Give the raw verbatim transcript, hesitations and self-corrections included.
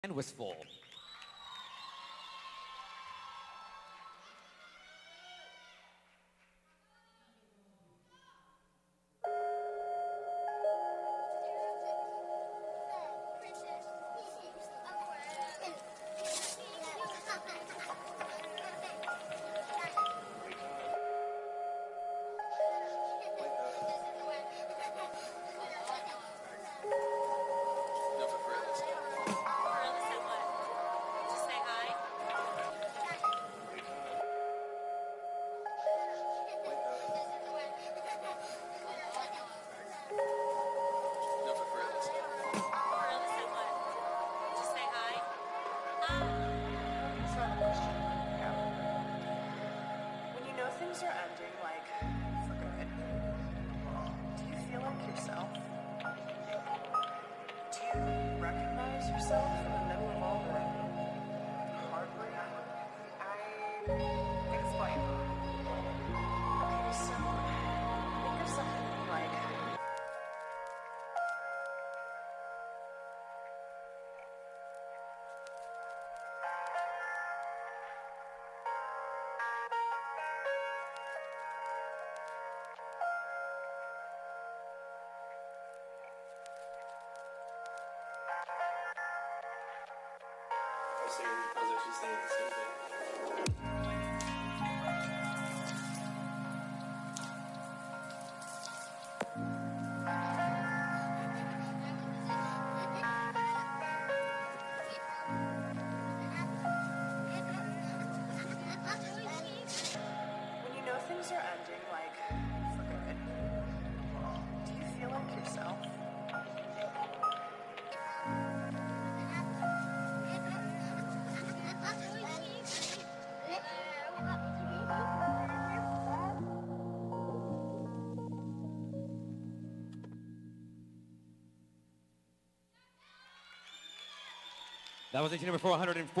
and Wistful. Things are ending, like, for good. Do you feel like yourself? Do you recognize yourself in the middle of all the heartbreak? I explain. Okay, so think of something like saying, I was actually saying the same thing. when you know things are ending, like, for good. Do you feel like yourself? That was eighteen number four hundred four.